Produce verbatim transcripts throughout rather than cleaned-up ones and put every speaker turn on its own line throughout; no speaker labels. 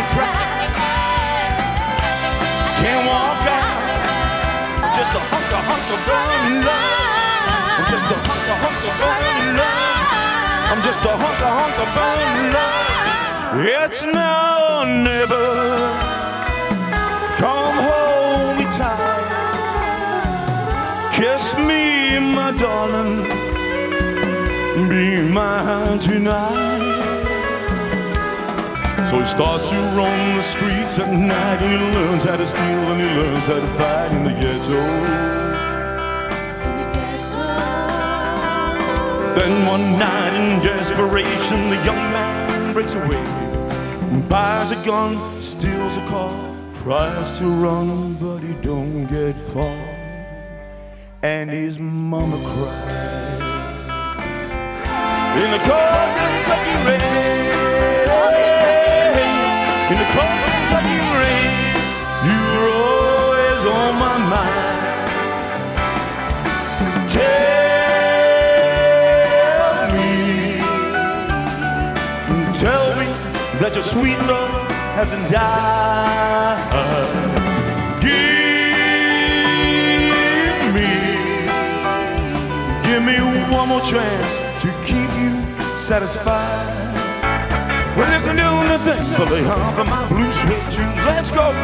the track. Can't walk out. I'm just a hunk of hunk of burning love. I'm just a hunk of hunk of burning love. I'm just a hunk of hunk of burning love. It's now or never. Come hold me tight. Kiss me, my darling. Be mine tonight. So he starts to roam the streets at night, and he learns how to steal, and he learns how to fight in the ghetto. In the ghetto. Then one night in desperation, the young man breaks away, buys a gun, steals a car, tries to run, but he don't get far, and his mama cries in the cold Kentucky rain. In the cold Kentucky rain, you're always on my mind. Tell me, tell me that your sweet love hasn't died. Give me, give me one more chance to keep you satisfied. Well, you can do nothing but lay off of my blue suede shoes. Let's go.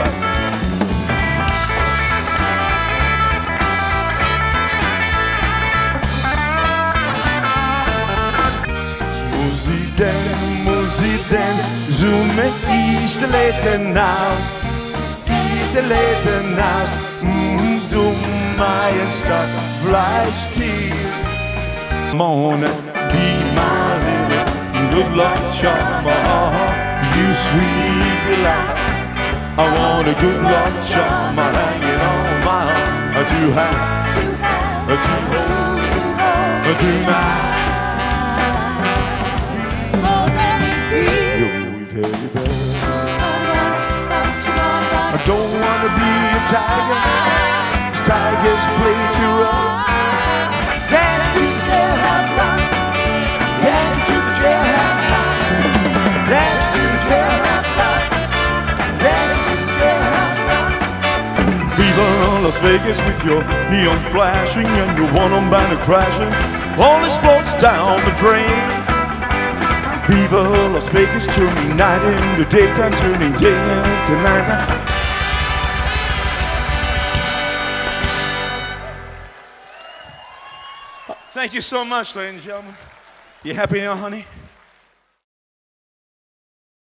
Musiden, musiden, zoom ist der Leitenhaus, ist der Leitenhaus, du mein Stadt, Fleischtier. Mona, be my little good luck charm, you sweet delight. I want a good luck charm hanging on my arm to have, to hold tonight. Yo, teddy bear, I don't want to be a tiger. Tigers play too rough. Dance to the jailhouse rock. Dance to the jailhouse rock. Dance to the jailhouse rock. Dance to the jailhouse rock. Viva Las Vegas with your neon flashing and your one-on banner crashing. All this floats down the drain. Viva Las Vegas, turning night into daytime, turning day into night. Thank you so much, ladies and gentlemen. You happy now, honey?